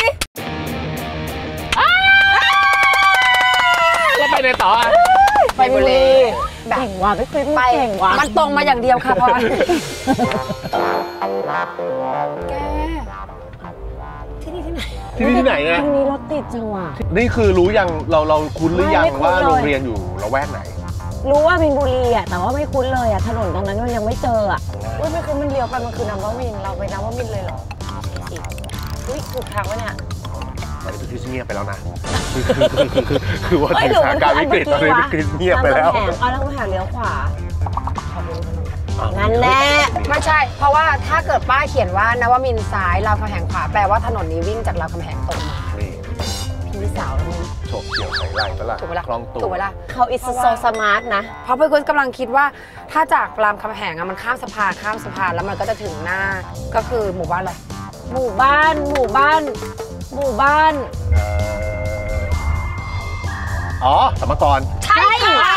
S1: แล้วไปไหนต่ออ่ะ
S3: ไปบุรี
S2: แบบ
S3: เก่งว่ะไม่เคยพูด
S2: ไป
S3: เก่งว่ะ
S2: มันตรงมาอย่างเดียวค่ะพลอยแกที่นี่ที่ไหน
S1: ที่นี่ที่ไหนนะ
S3: ตรงนี้รถติดจังหวะ
S1: นี่คือรู้ยังเราเราคุ้นหรือยัง
S3: ไม่คุ้น
S1: ว่า
S3: เลย
S1: โรงเรียนอยู่ละแวกไหน
S3: รู้ว่ามินบุรีอ่ะแต่ว่าไม่คุ้นเลยอ่ะถนนตรงนั้นมันยังไม่เจออ่ะอุ้ยไม่คือมันเลี้ยวไปมันคือน้ำว่ามินเราไปน้ำว่ามินเลยเหรออุ้ยถูกทางวะเนี่ย
S1: ตอนนี้พี่คริสเงียบไปแล้วนะคือคือคือคือคือว่าสถานการณ์วิกฤตตอนนี้พี่คริสเงียบไปแล้ว
S3: รามคำแหงเอาแล้วมาหาเลี้ยวขวานั่นแหละ
S2: ไม่ใช่ เพราะว่าถ้าเกิดป้ายเขียนว่านวมินทร์ซ้ายรามคำแหงขวาแปลว่าถนนนี้วิ่งจากรามคำแหงตรงมา
S1: นี่
S3: พี่สาวเรา
S1: โฉบเฉี่ยวใส่ไหล่ปะล่ะ
S2: ถูกไหมล่ะ
S1: คล่องตัว
S2: ถูกไหมล่ะ
S3: เขาอิสโซสมาร์ทนะ
S2: เพราะเพื่อนๆกำลังคิดว่าถ้าจากรามคำแหงอะมันข้ามสะพานข้ามสะพานแล้วมันก็จะถึงหน้าก็คือหมู่บ้านอะไร
S3: หมู่บ้านหมู่บ้าน หมู่บ้าน
S1: เอ่ออ๋อสมกร
S2: ใช่ค่ะ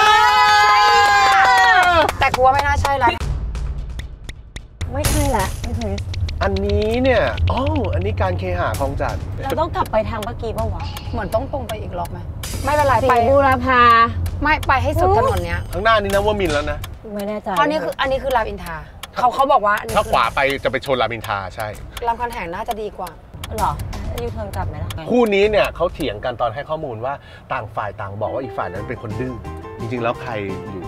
S2: แต่กูว่าไม่น่าใช่ละ
S3: ไม่ใช่ละไม่เคย
S1: อันนี้เนี่ยอ๋ออันนี้การเคหะคลองจันทร์
S3: เราต้องกลับไปทางเมื่อกี้ป่าวะ
S2: เหมือนต้องตรงไปอีกรอบไหมไม่เป็นไร
S3: สี
S2: ไป
S3: บูรพา
S2: ไม่ไปให้สุดถนนเนี้ย
S1: ข้างหน้านี่นะว่ามินทร์แล้วนะ
S3: ไม่แน่ใจ
S2: เพราะนี่คืออันนี้คือรามอินทราเขาเขาบอกว่าอันนี้
S1: ถ้า
S2: คือ
S1: ขวาไปจะไปชนรามอินทราใช่
S2: รามคำแหงน่าจะดีกว่า
S3: หรอยูเทิร์นกลับไหมล่ะ
S1: คู่นี้เนี่ยเขาเถียงกันตอนให้ข้อมูลว่าต่างฝ่ายต่างบอกว่าอีกฝ่ายนั้นเป็นคนดื้อจริงๆแล้วใครอยู่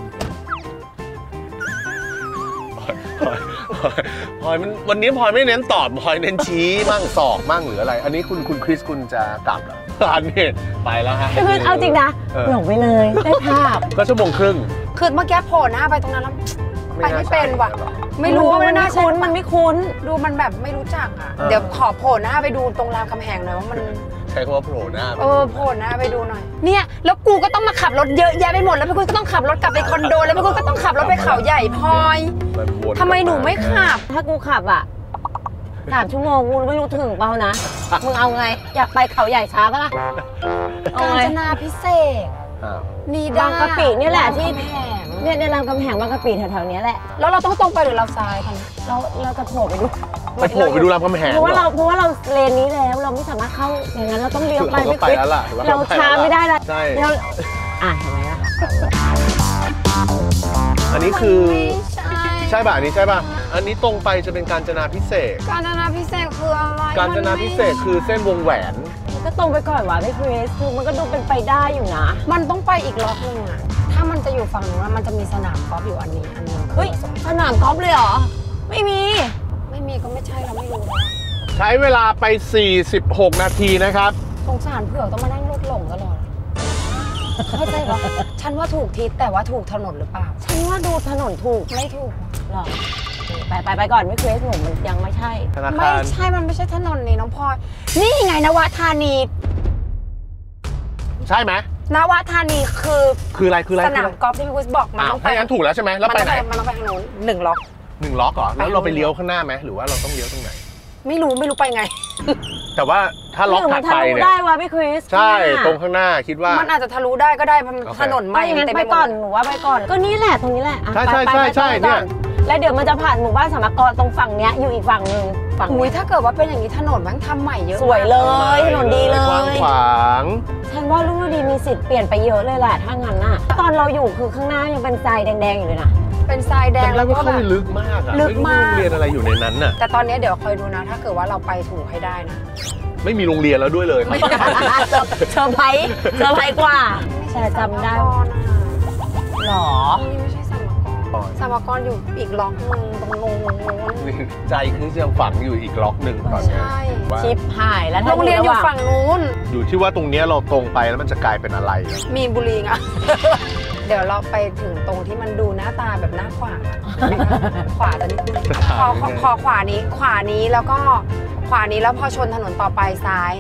S1: พลอยพลอยพลอยมันวันนี้พลอยไม่เน้นตอบพลอยเน้นชี้มั่งสอกมั่งหรืออะไร อันนี้คุณคุณคริสคุณจะกลับเหรออันนี้ไปแล้วฮะ
S3: คือเอาจริงนะ
S1: เออ
S3: หลงไปเลยได้ภาพ
S1: ก็ชั่วโมงครึ่ง
S2: คือเมื่อกี้โผล่หน้าไปตรงนั้นแล้วไปไม่เป็นว่ะ
S1: ไม่น่าใช่
S2: ไม่รู้ว่ามันน่าใช่
S3: คุ้นมันไม่คุ้น
S2: ดูมันแบบไม่รู้จักอ่ะ
S1: เออ
S2: เดี๋ยวขอโผล่หน้าไปดูตรงรามคำแหงหน่อยว่ามัน
S1: ใช้คำว่าโผล่หน้าไป
S2: เออโผล่หน้าไปดูหน่อยเนี่ยแล้วกูก็ต้องมาขับรถเยอะแยะไปหมดแล้วพี่กุ้ยก็ต้องขับรถกลับไปคอนโดแล้วพี่กุ้ยก็ต้องขับรถไปเขาใหญ่พลอย
S1: มันวน
S2: ทำไมหนูไม่ขับ
S3: ถ้ากูขับอ่ะสามชั่วโมงกูไม่รู้ถึงเปล่านะ มึงเอาไง อยากไปเขาใหญ่ช้าปะล่ะเอา
S2: กา
S3: ไง
S2: ญจนาพิเศษ
S1: อ้าว
S2: นีด้า
S3: บางกะปิเนี่ยแหละที่
S2: รามคำแหง
S3: เนี่ยในรามคำแหงบางกะปิแถวๆเนี้ยแหละ
S2: แล้วเราต้องตรงไปหรือเราซ้ายกัน
S3: เราเราจะโผล่ไปดู
S1: ไปโผล่ไปดูรามคำแหง
S3: เพราะว่า
S1: เหร
S3: เรา
S1: อ
S3: เพราะว่าเราเลนนี้แล้วเราไม่สามารถเข้าอย่างนั้นเราต้องเลี้ยวไป
S1: เราก็ไปแล้วล่ะ
S3: เราช้าไม่ได้ละ
S1: ใช่
S3: เราอ่ะเห็นไหมล่ะ
S1: อันนี้คือ
S2: ไม่ใช่
S1: ใช่ป่ะอันนี้ใช่ป่ะอันนี้ตรงไปจะเป็นการจนาพิเศษก
S2: กาญจนาพิเศษคืออะไร
S1: การจนาพิเศษกคือเส้นวงแหวน
S3: มันก็ตรงไปก่อนว่ะพี่คริสคือมันก็ดูเป็นไปได้อยู่นะ
S2: มันต้องไปอีกล็อกนึงอะถ้ามันจะอยู่ฝั่งนู้นอะมันจะมีสนามกอล์ฟอยู่อันนี้อันนึง
S3: เฮ้ยสนามกอล์ฟเลยเหรอ ไม่มี
S2: ไม่มีก็ไม่ใช่เราไม่รู้แล้ว
S1: ใช้เวลาไป สี่สิบหก นาทีนะครับ
S2: สงสารเผือกต้องมานั่งรถหลงตลอดเข้าใจปะฉันว่าถูกทิศแต่ว่าถูกถนนหรือเปล่า
S3: ฉันว่าดูถนนถูก
S2: ไม่ถูก
S3: หรอไปไปไปก่อนพี่คริสหนูมันยังไม่ใช่
S1: ธนา
S2: ไม่
S1: คาร
S2: ใช่มันไม่ใช่ถนนนี่น้องพลอยนี่ไงนวธานี
S1: ใช่ไหม
S2: นวธานีคือ
S1: คืออะไรคืออะไร
S2: สนามกอล์ฟที่พี่กุสบอกมัน
S1: อ้าว
S2: ต้องไป
S1: ถ้าอย่างนั้นถูกแล้วใช่ไหมแล้วไปไหน
S2: มันต้องไปทางนู้นหนึ่งล็อก
S1: หนึ่งล็อกเหรอแล้วเรา
S2: ไป
S1: ไป
S2: นู่น
S1: เลี้ยวข้างหน้าไหมหรือว่าเราต้องเลี้ยวตรงไหน
S2: ไม่รู้ไม่รู้ไปไง
S1: แต่ว่าถ้าล็อก
S3: หรือ
S1: ถั
S3: มั
S1: ด
S3: นทะ
S1: ไป
S3: ลุ
S1: เนี่ย
S3: ได้วะพี่คริส
S1: ใช่ตรงข้างหน้าคิดว่า
S2: มันอาจจะทะลุได้ก็ได้เพราะมัน
S1: โอเค
S2: ถนนให
S3: ไม่
S2: ม่
S3: งั้น
S2: เต็ม
S3: ไป
S2: ไปหมด
S3: ก่อนหนูว่าไปก่อน ก็นี่แหละตรงนี้แหละอ่ะ
S1: ใช่ใช่
S3: ไปไป
S1: ใช่ใช่
S3: ไปก่อ
S1: เนี่ย
S3: แล้วเดี๋ยวมันจะผ่านหมู่บ้านสามกรตรงฝั่งเนี้ยอยู่อีกฝั่งหนึ่งฝั่ง
S2: อุ้ย
S3: เนี้ย
S2: ถ้าเกิดว่าเป็นอย่างนี้ถนนมันทำใหม่เยอะ
S3: สวยเลย ถนนดีเลย
S1: กว้างขวาง
S3: ฉันว่าลูกดีมีสิทธิ์เปลี่ยนไปเยอะเลยแหละถ้างั้นน่ะตอนเราอยู่คือข้างหน้ายังเป็นทรายแดงๆอยู่เลยนะ
S2: เป็นทรายแดง
S1: แล้
S2: แล้ว ว
S1: ก็
S2: ก็
S1: เข้า
S2: แบ
S1: ไป
S2: บ
S1: ลึกมากอะ
S2: ลึกมาก
S1: ไรู้โรงเรียนอะไรอยู่ในนั้นน่ะ
S2: แต่ตอนนี้เดี๋ยวคอยดูนะ ถ้าเกิดว่าเราไปถูกให้ได้นะ
S1: ไม่มีโรงเรียนแล้วด้วยเลย
S3: เซอร์ไพรส์เซอร์ไพรส์กว่าแต่จำได้
S2: สามกรอะ
S3: หรอ
S2: นี่ไม่ใช่สามกรสามกรอยู่อีกล็อกนึงตรงนู้น
S1: ใจคือยังฝังอยู่อีกล็อกหนึ่งตอนเนี้ย
S2: ใช่
S1: ว่า
S3: ชิปหายแล้ว
S2: โรงเรียนอยู่ฝั่งนู้น
S1: อยู่ที่ว่าตรงเนี้ยเราตรงไปแล้วมันจะกลายเป็นอะไรอะ
S2: มีนบุรีอ่ะ เดี๋ยวเราไปถึงตรงที่มันดูหน้าตาแบบหน้าขวาขวาจะนิดนึงขอขอขอขวานี้ขวานี้แล้วก็ขวานี้แล้วพอชนถนนต่อไปซ้าย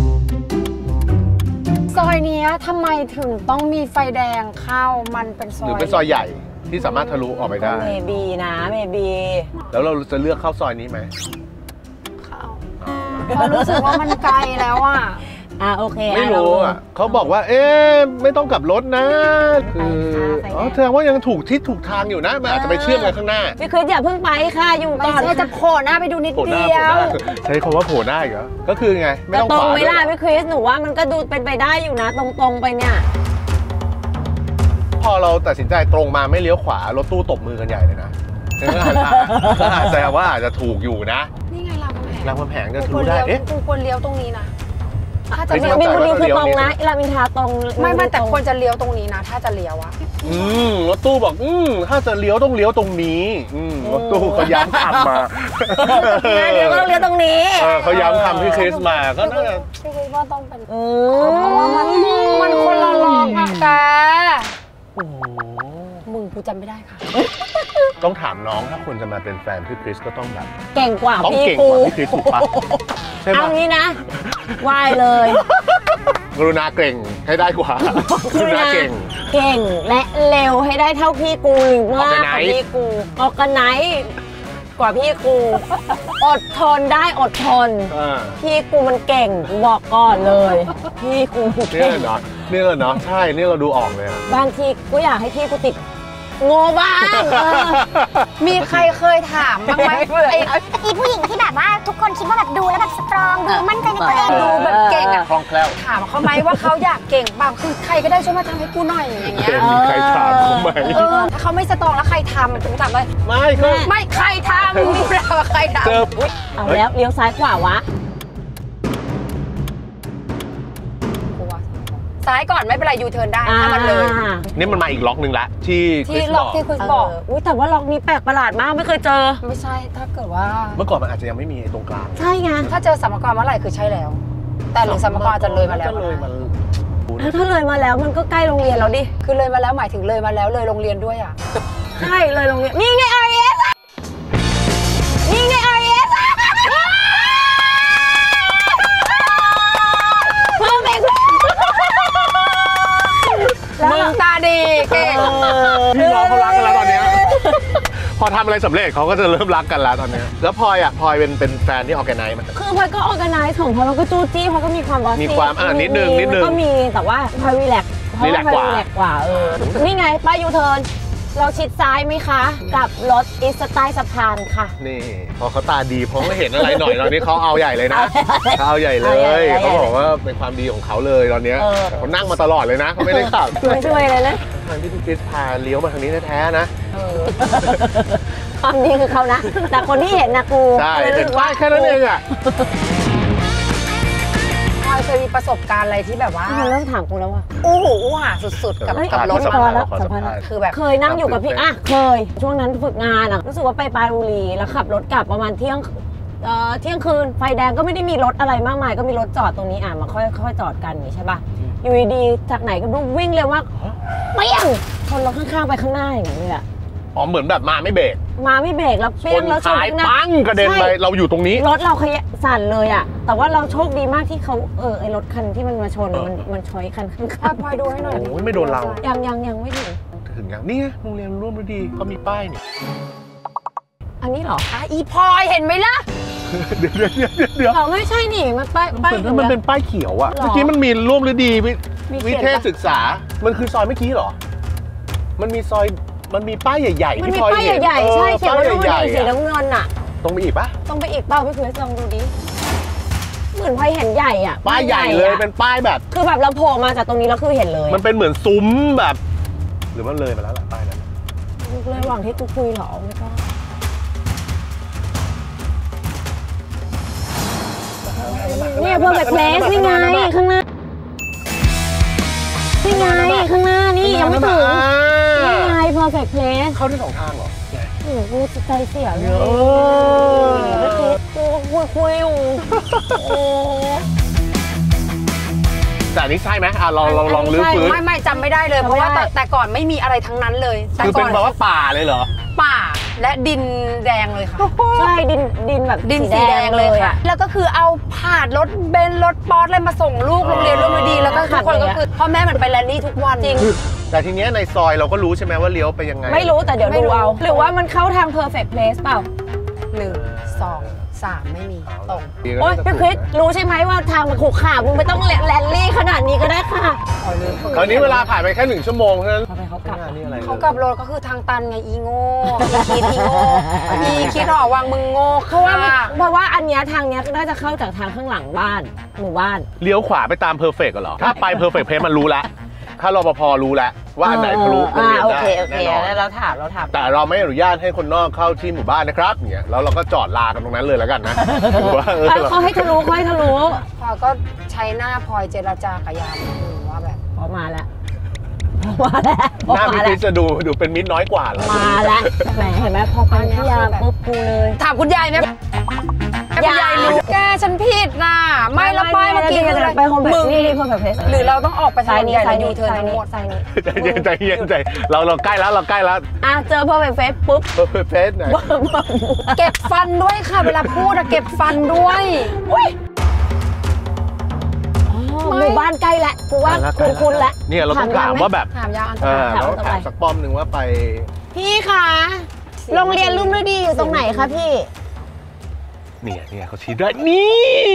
S2: ซอยเนี้ยทำไมถึงต้องมีไฟแดงเข้ามันเป็นซอย
S1: หรือเป็นซอยใหญ่ที่สามารถทะลุออกไปได้
S3: เมบีนะเมบี
S1: แล้วเราจะเลือกเข้าซอยนี้ไหม
S2: เข้าเพราะรู้สึกว่ามันไกลแล้วอ่ะ
S3: อ่ะโอเค
S1: ไม่รู้อ่ะเขาบอกว่า เอ๊ะไม่ต้องกลับรถนะคืออ๋อแสดงว่ายังถูกทิศถูกทางอยู่นะมันอาจจะไปเชื่อมกันข้างหน้า
S3: พี่คริสอย่าเพิ่งไปค่ะอยู่
S2: ไม่
S3: ก่อน
S2: ใช่จะโผล่หน้าไปดูนิด
S1: โผล่หน้า
S2: เดี
S1: โผล่
S2: ย
S1: หน้าว ใช้คำว่าโผล่หน้าอีกเหรอก็คือไงไม่
S3: จะ
S1: ต้อง
S3: ตร
S1: ข
S3: ง
S1: วา
S3: ไหม
S1: ด้วย
S3: ล่ะพี่คริสหนูว่ามันก็ดูเป็นไปได้อยู่นะ ตรงๆไปเนี่ย
S1: พพอเราตัดสินใจตรงมาไม่เลี้ยวขวารถตู้ตบมือกันใหญ่เลยนะก็อาจจะก็อาจจะว่าอาจจะถูกอยู่นะ
S2: นี่ไงรามคำแหง
S1: รามคำแหงจะ
S2: กู
S1: ถู
S2: คว
S1: ก
S2: ร
S1: ได้
S2: เลี้ยว
S1: เอ๊ะ
S2: กูควรเลี้ยวตรงนี้นะถ้าจะ
S1: เฮ้ย
S2: เลี้ยว
S3: มินบุรีคือตรง
S1: เลี้ยว
S3: นะรามอินทราตรง
S2: ไม่ไม่แต่ควรจะเลี้ยวตรงนี้นะ ถ้าจะเลี้ยวอะ
S1: อืมรถตู้บอกอืมถ้าจะเลี้ยวต้องเลี้ยวตรงนี้อืมรถตู้เขาย้ำคำมา
S3: เดี๋ยวก็ต้องเลี้ยวตรงนี้
S1: เออเขาย้ำคำที่คริสมาก็น่าจะ
S2: พี่คิดว่าต้องเป็น
S3: อื
S2: เพราะว่ามันมันคนละล็อกอะแก
S1: โอ้โห
S2: มึงกูจำไม่ได้ค่ะ
S1: ต้องถามน้องถ้าคนจะมาเป็นแฟนพี่คริสก็ต้องแบบ
S3: เก่งกว่า
S1: ต้อง
S3: พี่
S1: เก่ง
S3: กู
S1: กว่าพี่คริสถูกปะใช่
S3: เอา
S1: ปะ
S3: งี้นะไหวเลย
S1: กรุณาเก่งให้ได้กว่า กรุณาเก่ง
S3: เก่งและเร็วให้ได้เท่าพี่กูหรือมากกว่า
S1: Organize
S3: พี่กูออกกันไนกว่าพี่กู อดทนได้อดทน
S1: อ่า
S3: พี่กูมันเก่งกูบอกก่อนเลย พี่กูมัน
S1: เนี่
S3: เก่
S1: ย
S3: ง
S1: เนาะเนี่ยเนาะใช่เนี่ยเราดูออกเลยอะ
S3: บางทีกูอยากให้พี่กูติดโง่บ้างเออ
S2: มีใครเคยถามบ้างไหมไอ้
S4: อีผู้หญิงที่แบบว่าทุกคนคิดว่าแบบดูแล้วแบบสตรองดูมั่นใจในตัวเอง
S2: ดูแบบเก่งอะ
S1: คล่องแคล่ว
S2: ถามเขาไหมว่าเขาอยากเก่งเปล่าคือใครก็ได้ช่วยมาทำให้กูหน่อยอย่างเงี้ย
S1: มีใครถามเขาไหม
S2: เออถ้าเขาไม่สตรองแล้วใครทำกูถามเลย
S1: ไม่ก็
S2: ไม่ใครทำรู้แล้วว่าใครทำ
S1: เจอ
S3: เอาแล้วเลี้ยวซ้ายขวาวะ
S2: กูว่าซ้ายก่อนไม่เป็นไรยูเทิร์นได้ถ้ามันเลย
S3: อ่า
S1: นี่มันมาอีกล็อกหนึ่งละที่คริ
S2: ที่
S1: ส
S2: ล็
S1: บอก อก
S2: ที่คุณ
S3: เอ
S2: บอก
S3: ออุ้ยแต่ว่าล็อกนี้แปลกประหลาดมากไม่เคยเจอ
S2: ไม่ใช่ถ้าเกิดว่า
S1: เมื่อก่อนมันอาจจะยังไม่มีไอ้ตรงกลาง
S3: ใช่ไง
S2: ถ้าเจอสัมภาระเมื่อไหร่คือใช่แล้ว แต่หรือสัมภาระจะเลยมาแล้ว
S1: จะเลยมัน
S3: ถ้าถ้าเลยมาแล้วมันก็ใกล้โรงเรียนแล้วดิ
S2: คือเลยมาแล้วหมายถึงเลยมาแล้วเลยโรงเรียนด้วยอ่ะ
S3: ใช่เลยโรงเรียนนี่ไง อาร์ เอส นี่ไง อาร์ เอส เพิ่มเอง
S2: มึงตาดีเก่ง
S1: พี่น้องเขารักกันแล้วตอนเนี้ยพอทำอะไรสำเร็จเขาก็จะเริ่มรักกันแล้วตอนเนี้ยแล้วพลอยอ่ะพลอยเป็นเป็นแฟนที่ออแกไนซ์มัน
S3: คือพลอยก็ออร์แกไนซ์ของพลอยมันก็จู้จี้พลอยก็มีความบอสซี่
S1: มีความอ่ะนิดนึงนิดนึง
S3: ก็มีแต่ว่าพลอยรีแลกซ์เพราะว่าพลอยรีแลกซ์กว่าเออนี่ไงป้ายยูเทิร์นเราชิดซ้ายไหมคะกับรถอิสใต้สะพานค่ะ
S1: นี่พอเขาตาดีพอเขาเห็นอะไรหน่อยตอนนี้เขาเอาใหญ่เลยนะเขาเอาใหญ่เล
S3: เอาใหญ่
S1: ย
S3: เอาใหญ่
S1: เขาบอกว่าเป็นความดีของเขาเลยตอนเนี้ย
S3: เออ
S1: แต่เขานั่งมาตลอดเลยนะเขาไม่ได้ขับ
S3: ไม่ช่วยเลยนะ
S1: ทางที่พี่คริสพาเลี้ยวมาทางนี้แท้ๆนะ
S3: ความดีคือเขานะ แต่คนที่เห็นนะกู
S1: ใช่เป็นป้ายแค่นั้นเองอ่ะ
S2: พลอยเคยมีประสบการณ์อะไรที่แบบว่า
S3: มันเริ่มถามกูแล้วว่ะ
S2: อู้หูอู้หาสุดๆ กับ
S3: เฮ้ย
S2: กับรถ
S1: สัม
S2: มา
S1: ภาษณ์
S3: แล้ว
S1: ขอสัมภาษณ์
S2: คือแบบ
S3: เคยนั่งอยู่กับพี่อ่ะเคย ช่วงนั้นฝึกงานอ่ะรู้สึกว่าไปปรานบุรีแล้วขับรถกลับประมาณเที่ยงเอ่อเที่ยงคืนไฟแดงก็ไม่ได้มีรถอะไรมากมายก็มีรถจอดตรงนี้อ่ะมาค่อยค่อยจอดกันอย่างนี้ใช่ป่ะอยู่ดีๆจากไหนก็ดูวิ่งเร็วมากเปี้ยงชนรถข้างๆไปข้างหน้าอย่างนี้เลยอะ
S1: อ๋อเหมือนแบบมาไม่เบรก
S3: มาไม่เบรกแล้ว
S1: ช
S3: เปี้ยง
S1: น
S3: แล้วชน
S1: ท้าย
S3: ข้างหน้า
S1: ปังกระเด็นไป
S3: ใช่
S1: เราอยู่ตรงนี้
S3: รถเราขยะสั่นเลยอ่ะแต่ว่าเราโชคดีมากที่เขาเออไอรถคันที่มันมาชนมันมันชนคันข้าง
S2: อ่ะพลอยดูให้หน่อย
S1: โอ้ยไม่โดนเรา
S3: ๆยังยังยังไม่ถึง
S1: ถึงยังนี่ไงโรงเรียนร่วมฤดีเขามีป้ายนี่
S3: อันนี้เหรอ
S2: อ่ะอีพลอยเห็นไหมล่ะ
S1: เดี๋ยวเดี๋ยวเดี๋ยวเดี๋ยว
S3: เราไม่ใช่นี่มันป้าย
S1: มัน
S3: ป้าย
S1: เป็นมันเป็นป้ายเขียวอะ
S3: หรอ
S1: เมื่อกี้มันมีร่วมฤดีวิ
S3: มีเขี
S1: วิ
S3: ยนปะ
S1: เทศศึกษา มันคือซอยเมื่อกี้เหรอ มันมีซอยมันมีป้ายใหญ่ๆ
S3: มัน
S1: ที่
S3: มี
S1: พลอย
S3: ป้าย
S1: เห็น
S3: ใหญ่ๆใช่เขียน
S1: ป้าย
S3: ว่าดู
S1: ใหญ่
S3: ดี
S1: ๆ
S3: สี
S1: อะ
S3: น้ำเงินอ่ะ
S1: ตรงไปอีกปะ
S3: ต้องไปอีกเปล่าพี่เพื่อนลองดูดิเหมือนพลอยเห็นใหญ่อ่ะ
S1: ป้ายใหญ่เลย
S3: อะ
S1: เป็นป้ายแบบ
S3: คือแบบเราโผล่มาจากตรงนี้แล้วคือเห็นเลย
S1: มันเป็นเหมือนซุ้มแบบ หรือมันเลยมาแล้วล่ะป้ายนั้น
S3: เลยระหว่างที่กูคุยเหรอไม่ก็เนี่ย perfect place นี่ไงข้างหน้านี่ไงข้างหน้านี่ยังไม่ถึง
S1: อ่า
S3: นี่ไง perfect place
S1: เข้าได้สองทางเหรอ
S3: โอ้โหกูใจเสียเลย
S1: เออ
S3: กูคุยคุยอยู่โอ้
S1: แต่อันนี้ใช่ไหมอ่ะลองลองลองลื้อฟื้น
S2: ไม่ไม่จำไม่ได้เลย เพราะว่าแต่แต่ก่อนไม่มีอะไรทั้งนั้นเลยแต่
S1: คือ
S2: ก่
S1: เป็น
S2: อน
S1: แบบว่าป่าเลยเหรอ
S2: ป่าและดินแดงเลยค่ะ
S3: ใช่ดินดินแบบ
S2: ดินสีแดงเลยค่ะ แล้วก็คือเอาผาดรถเบนซ์รถป๊อตอะไรมาส่งลูกโรงเรียนร่วมฤดีแล้วก็ทุกคนก็คือพ่อแม่เหมือนไปแรลลี่ทุกวันจริง
S1: แต่ทีเนี้ยในซอยเราก็รู้ใช่ไหมว่าเลี้ยวไปยังไง
S3: ไม่รู้แต่เดี๋ยว
S2: ไม่
S3: ดู
S2: รู้
S3: เอา หรือว่ามันเข้าทาง perfect place เปล่า
S2: หนึ่งสองสามไม่มีตรง
S3: โอ๊ยพี่คริสรู้ใช่ไหมว่าทางมันขรุขระมึงไม่ต้องแรลลี่ขนาดนี้ก็ได้ค่ะ
S1: ตอนนี้เวลาผ่านไปแค่หนึ่งชั่วโมงเท่านั้น
S3: ทำไมเขากลับ
S1: นี่อะไร
S2: เขากลับรถก็คือทางตันไงอีโง่อีคิดอีโง่อีคิดหอวังมึงโง่
S3: เพราะว่า
S2: ค่ะ
S3: เพราะว่าอันเนี้ยทางเนี้ยน่าจะเข้าจากทางข้างหลังบ้านหมู่บ้าน
S1: เลี้ยวขวาไปตามเพอร์เฟกต์เหรอ ถ้าไปเพอร์เฟกต์เพมันรู้ละถ้ารปภรู้แล้วว่าอันไหนทะลุโรง
S3: อ่า
S1: เรียน
S3: โอ
S1: ได้
S3: เคโอเค
S1: แน่นอน
S3: แล้วเราถามเราถาม
S1: แต่เราไม่อนุญาตให้คนนอกเข้าที่หมู่บ้านนะครับเนี่ยแล้วเราก็จอดลากันตรงนั้นเลยแล้วกันนะถือว่าเออ
S3: เขาให้ทะลุเขาให้ทะลุ
S2: พลอยก็ใช้หน้าพลอยเจรจากับยามนิดนึงว่าแบบ
S3: พอมาแล้วมาแล้ว
S1: หน้าพี่คริสจะดูดูเป็นมิตรน้อยกว่าเหรอ
S3: มาแล้วแหมเห็นไหมพอไปที่ยามปุ๊บกูเลย
S2: ถามคุณยายไหมคุณยายรู้แกฉันผิดนะไม่ละป้ายเมื่อกี้คืออะไร
S3: ไปโฮมเบ
S2: มึ
S3: ส
S2: ง
S3: นี่นี่โฮมเบส
S2: หรือเราต้องออกไป
S3: ซ้ายนี้
S2: ใหญ่
S3: ซ้าย
S2: ดู
S3: นี้
S2: เธอ
S3: ซ้าย
S2: ทั้ง
S3: นี้
S2: หมด
S3: ซ้ายนี้
S1: ใจเย็นใจเย็นใจเราเราใกล้แล้วเราใกล้แล้ว
S3: อ่ะเจอเพิ่มเฟซปุ๊บ
S1: เออเฟสไหน
S2: เก็บฟันด้วยค่ะเวลาพูดอะเก็บฟันด้วยอุ้ย
S3: หมู่บ้านใกล้แล้วกูว่าคุณคุณแล้ว
S1: เนี่ยเราต้องถามว่าแบบ
S2: ถามยาวอันต
S1: เอ
S2: รา
S1: อย เราต้องถามสักป้อมหนึ่งว่าไป
S3: พี่คะโรงเรียนรุ่มฤดีอยู่ตรงไหนคะพี่
S1: เนี่ยเนี่ยเขาชี้ได้นี่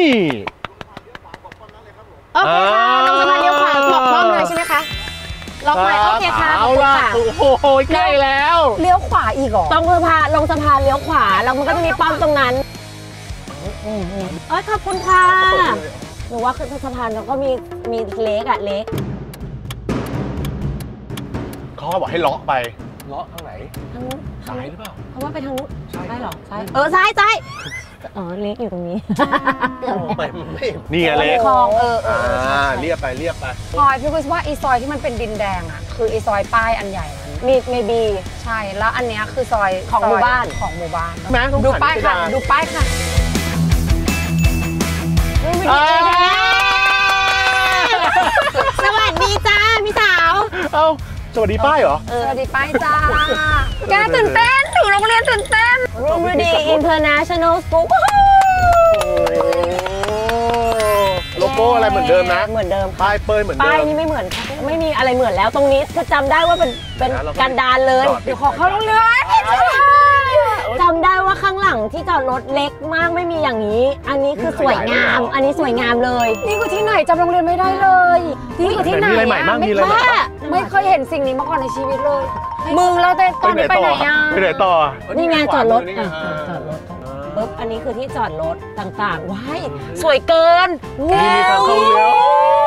S3: โอเคค่ะลงสะพานเลี้ยวขวาบอกป้อมเลยใช่ไหมคะล็อกไม้โอเคค่ะข
S1: เอา
S3: อบคุณ
S1: ล่ะ
S3: ค่ะ
S1: โอ้โหใกล้แล้ว
S2: เลี้ยวขวาอีกเหรอ
S3: ตรงสะพานลงสะพานเลี้ยวขวาแล้วมันก็จะมีป้อมตรงนั้นเอ้ยขอบคุณค่ะหนูว่าขึ้นสะพานแล้วก็มีมีเล็กอะเล็ก
S1: เขาบอกให้เลาะไปเลาะทางไหน
S3: ทางนู้น
S1: ซ้ายหรือเปล่า
S3: เพราะว่าไปทางนู้นใช่หรอซ้ายเออซ้ายซ้ายอ๋อเล็กอยู่ตรงนี้
S1: ไม่ไม่นี่ไงเล็ก
S2: คลองเออเอ
S1: อ่า
S2: อ
S1: เรียบไปเรียบไป
S2: พลอยพี่คุยว่าอีซอยที่มันเป็นดินแดงอะคืออีซอยป้ายอันใหญ่นั้น
S3: มีเมบี
S2: ใช่แล้วอันเนี้ยคือซอย
S3: ของหมู่บ้าน
S2: ซอยของหมู่บ้าน
S1: แม้ต้อง
S2: ดู
S1: ผ่าน
S2: ป้ายค่ะ
S1: พิสดาร
S2: ดูป้ายค่ะ
S1: อ่า
S3: สวัสดีจ้าพี่สาว
S1: เอ้าสวัสดีป้ายเหรอ
S2: สวัสดีป้ายจ้า แกตื่นเต้นถึงโรงเรียนตื่นเต้น
S3: รูมดีอินเตอร์เนชั่นแนลสกู๊ป
S1: โลโก้อะไรเหมือนเดิมนะ
S3: เหมือนเดิม
S1: ป้ายเป้ยเหมือนเดิ
S3: ป้าย
S1: ม
S3: นี่ไม่เหมือนค่ะไม่มีอะไรเหมือนแล้วตรงนี้คือจำได้ว่าเป็นเป็น
S1: นะเราก็
S3: การดานเลย
S1: จอด
S3: เดี๋ยวขอเข้าโรงเรียนจำได้ว่าข้างหลังที่จอดรถเล็กมากไม่มีอย่างนี้ อันนี้คือสวยงาม อันนี้สวยงามเลย
S2: นี่คือที่ไหนจำโรงเรียนไม่ได้เลยนี่คือที่ไหน
S1: มีอะไรใหม่บ้างมีอะไรใหม่บ้าง
S2: ไม่เคยเห็นสิ่งนี้มาก่อนในชีวิตเลย มึงแล้วแต่ตอนนี้ไปไหนอ่ะ
S1: ไปไหนต่อ
S3: นี่ไงจอดรถ
S1: นี่ไง
S3: อ่ะจอดรถปุ๊บอันนี้คือที่จอดรถต่างๆว้ายสวยเกิน
S1: นี่มีทางเข้าเลี้ยว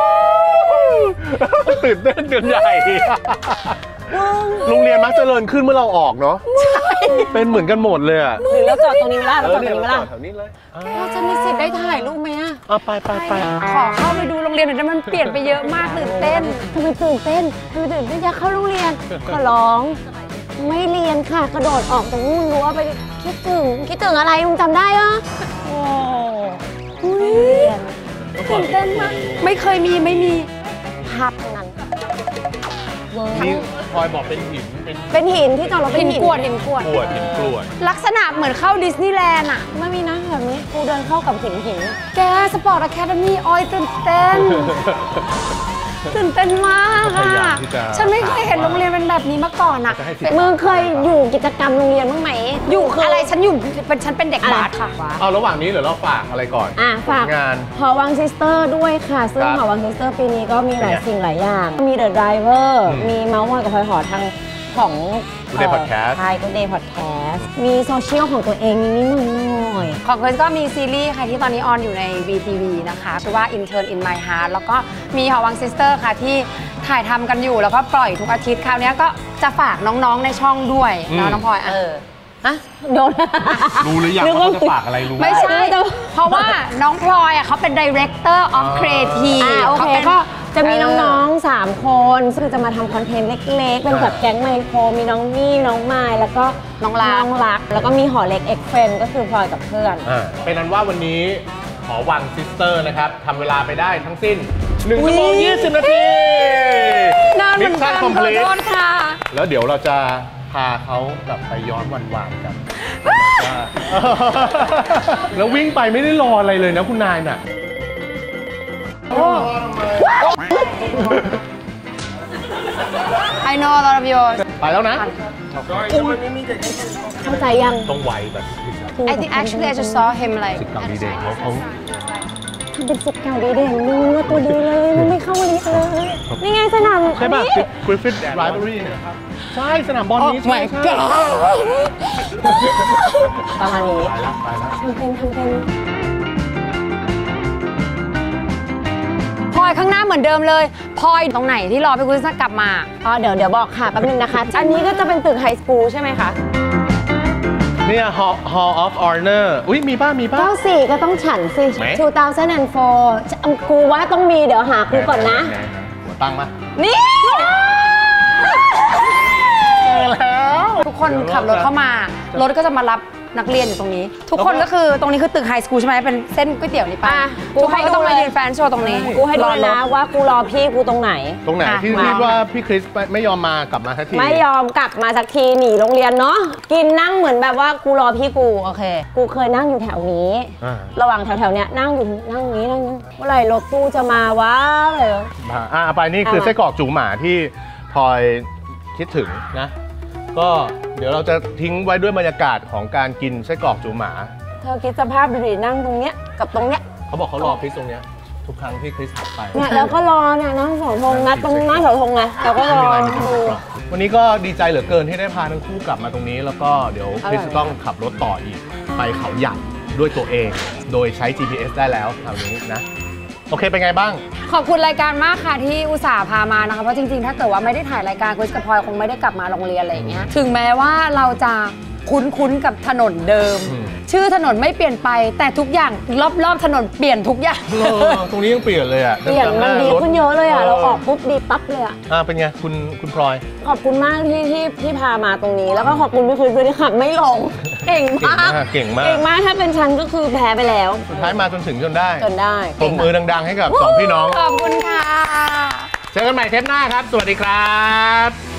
S1: ตื่นเต้นกันใหญ่ โรงเรียนมักเจริญขึ้นเมื่อเราออกเนาะเป็นเหมือนกันหมดเลยอ่ะ
S3: หรือเราจอดตรงนี้ไม่ได้
S1: เอ
S3: เราจ
S1: อ
S3: อดตรง
S1: เนี่ย
S3: นี้
S1: เรา
S3: ไม่ได้
S1: จอดแถวนี้เลย
S2: เราจะมีสิทธิ์ได้ถ่ายรูปไหมอ่ะ
S1: เอาไปไปไป
S2: ขอเข้าไปดูโรงเรียนหน่อยได้ไหมมันเปลี่ยนไปเยอะมากตื่นเต้น
S3: ทำไมตื่นเต้นทำไมตื่นเต้นอยากเข้าโรงเรียนขอร้องไม่เรียนค่ะ กระโดดออกตรงนู้นรั้วไปคิดถึงคิดถึงอะไรมึงจำได้ปะโอ้ย
S2: ตื่นเต้นมากไม่เคยมีไม่มี
S3: ภาพทั้งนั้น
S1: นี่พลอยบอกเป็นหินเป็น
S3: เป็นหินที่จอดรถเป็
S2: หิ
S3: น
S2: น
S3: หิน
S2: กวดหินกวด
S1: กรวดหินกรวด
S2: ลักษณะเหมือนเข้าดิสนีย์แลนด์อ่ะ
S3: ไม่มีนะแบบนี้กูเดินเข้ากับหินหิน
S2: แกสปอร์ตอะแคดมี่ออยตื่นเต้น ตื่นเต้นมากอ่ะ ฉันไม่เคยเห็นโรงเรียนเป็นแบบนี้มาก่อนอ่ะ
S1: จะให้สิ
S3: มึงเคยอยู่กิจกรรมโรงเรียนบ้างไหม
S2: อยู่คืออะไรฉันอยู่เป็นฉันเป็นเด็กบาสค่ะ
S1: เอาระหว่างนี้เดี๋ยวเราฝากอะไรก่อน
S3: อ่ะฝาก
S1: งาน
S3: หอวังซิสเตอร์ด้วยค่ะ ซึ่ง
S1: ครับ
S3: หอวังซิสเตอร์ปีนี้ก็มีหลาย
S1: เป็นไง
S3: สิ่งหลายอย่าง มีเดอะไดรเวอร์
S1: อืม
S3: มีเมาส์มอยกับพลอยหอทางของ
S1: Good Day Podcast
S3: ใช่ Good Day Podcast มีโซเชียลของตัวเองนิดๆหน่อย
S2: ของเคิร์นก็มีซีรีส์ค่ะที่ตอนนี้ออนอยู่ใน วี ที วี นะคะชื่อว่า Intern in My Heart แล้วก็มีหอวังซิสเตอร์ค่ะที่ถ่ายทำกันอยู่แล้วก็ปล่อยทุกอาทิตย์คราวนี้ก็จะฝากน้องๆในช่องด้วย
S1: อืม
S2: เนาะน้องพลอย
S3: ๆ
S2: อ่ะ
S3: เออ
S2: ฮะ
S3: โดน
S1: รู้หรือยัง
S3: นึก
S1: ว่า
S3: ว่า
S1: เขาจะฝากอะไรรู้
S2: ไม่ใช่
S3: ไม่ต้อง
S2: เพราะว่าน้องพลอยอ่ะเขาเป็น Director of
S1: อ่า
S2: Creative
S3: อ่าโอเค
S2: ขาป็น
S3: ก็จะมี
S2: เ
S3: น้องๆ สาม คนคือจะมาทำคอนเทนต์เล็กๆ เป็นแบบแก๊งไมโคร มีน้องมี่น้องไมล์แล้วก็
S2: น้องรัก
S3: น้องรัก แล้วก็มีหอเล็กเอ็กเฟนก็คือพลอยกับเพื่อน
S1: อ่าเป็นนั้นว่าวันนี้หอวังซิสเตอร์นะครับทำเวลาไปได้ทั้งสิ้นหนึ่งชั่วโมงยี่สิบนาที
S2: นานเหมือนกัน
S1: คอม
S2: ข
S1: พ
S2: อ
S1: ลี
S2: โทษค่ะ
S1: แล้วเดี๋ยวเราจะพาเขากลับไปย้อนวันวานกัน แล้ววิ่งไปไม่ได้รออะไรเลยนะคุณนายน่ะ
S2: I know a lot of yours
S1: ไปแล้วนะ
S3: เข้าใจยัง
S1: ต้องไวแบบ
S2: I think actually I just saw him like
S1: สิบเก่าดีเด็กเขาเขา
S3: ทำเป็นสิทธิ์เก่าดีเด่นมึงว่าตัวดีเลยมันไม่เข้าลิฟต์เลย นี่ไงสนาม
S1: ใช่ป่ะ
S3: นี่
S1: กริฟฟิธไลบรารีเนี่ยใช่สนามบอลนี้
S2: Oh
S1: ใช่
S2: my
S1: ใช่
S2: God
S3: ประมาณนี้
S1: ไปแล้วไปแล้ว
S3: ทำเป็นทำเป็น
S2: พลอยข้างหน้าเหมือนเดิมเลยพลอยตรงไหนที่รอพี่คริสกลับมา
S3: อ๋อเดี๋ยวเดี๋ยวบอกค่ะแป๊บนึงนะคะ อันนี้ก็จะเป็นตึกไฮสคูลใช่ไหมคะ
S1: เนี่ย Hall Hall of Honor อุ้ยมีป้ามีป้า
S3: เก้าสี่ก็ต้องฉันสิ
S1: ไหม
S3: สองพันสี่กูว่าต้องมีเดี๋ยวหากูก่อนนะ
S1: หัวตั้งมา
S3: นี่
S1: เจอแล้ว
S2: ทุกคนขับรถเข้ามารถก็จะมารับนักเรียนอยู่ตรงนี้ ทุกคนก็คือตรงนี้คือตึกไฮสคูลใช่ไหมเป็นเส้นก๋วยเตี๋ยวนี่ป้า
S3: อ่ะ
S2: ทุกคนก็ต้อง
S3: กู
S2: มา
S3: ให้ดูเลย
S2: ยืนแฟนโชว์ตรงนี้
S3: กูให้ดู
S2: รอ
S3: เลย
S2: รถ
S3: นะว่ากูรอพี่กูตรงไหน
S1: ตรงไหน
S2: อ่ะ
S1: ที่
S2: มา
S1: คิดว่าพี่คริสไม่ยอมมากลับมาสักที
S3: ไม่ยอมกลับมาสักทีหนีโรงเรียนเนาะกินนั่งเหมือนแบบว่ากูรอพี่กูโอเค กูเคยนั่งอยู่แถวนี้
S1: อ่า
S3: ระหว่างแถวๆเนี้ยนั่งอยู่นั่งนี้นั่งนี้เมื่อไหร่รถตู้จะมาวะอะไรวะ
S1: อ่าไปนี่คือ
S3: เอามา
S1: ไส้กรอกจูหมาที่พลอยคิดถึงนะ ก็เดี๋ยวเราจะทิ้งไว้ด้วยบรรยากาศของการกินไส้กรอกจูหมา
S3: เธอคิดสภาพดูดินั่งตรงเนี้ยกับตรงเนี้ย
S1: เขาบอกเขารอคริสตรงเนี้ยทุกครั้งที่คริสหันไป
S3: เนี่ยแล้วก็รอเนี่ยนั่งเสาธงนะตรงหน้าเสาธงไงเราก็รอดู
S1: วันนี้ก็ดีใจเหลือเกินที่ได้พาทั้งคู่กลับมาตรงนี้ แล้วก็เดี๋ยวคริสจะต้องขับรถต่ออีกไปเขาใหญ่ด้วยตัวเอง โดยใช้ จี พี เอส ได้แล้วคราวนี้นะ โอเคเป็นไงบ้าง
S2: ขอบคุณรายการมากค่ะที่อุตส่าห์พามานะคะเพราะจริงๆ ถ้าเกิดว่าไม่ได้ถ่ายรายการคริสกับพลอยคงไม่ได้กลับมาโรงเรียนอะไรอย่างเงี้ยถึงแม้ว่าเราจะคุ้นๆกับถนนเดิม
S1: อืม
S2: ชื่อถนนไม่เปลี่ยนไปแต่ทุกอย่างรอบๆถนนเปลี่ยนทุกอย่าง
S1: เออตรงนี้ยังเปลี่ยนเลยอ่ะ
S3: เปลี่ยนมันดีขึ้นเยอะเลยอ่ะเราออกปุ๊บดีปั๊บเลยอ่ะ
S1: อ่าเป็นไงคุณคุณพลอย
S3: ขอบคุณมากที่ที่ที่พามาตรงนี้ แล้วก็ขอบคุณพี่คริสด้วยที่ขับไม่ลงเก่ง
S1: เก่ง
S3: มาก
S1: มากเก่งมาก
S3: เก่งมากถ้าเป็นฉันก็คือแพ้ไปแล้ว
S1: สุดท้ายมาจนถึงจนได้
S3: จนได้
S1: ปรบมือดังๆให้กับสองพี่น้อง
S2: ขอบคุณค่ะ
S1: เจอกันใหม่เทปหน้าครับ สวัสดีครับ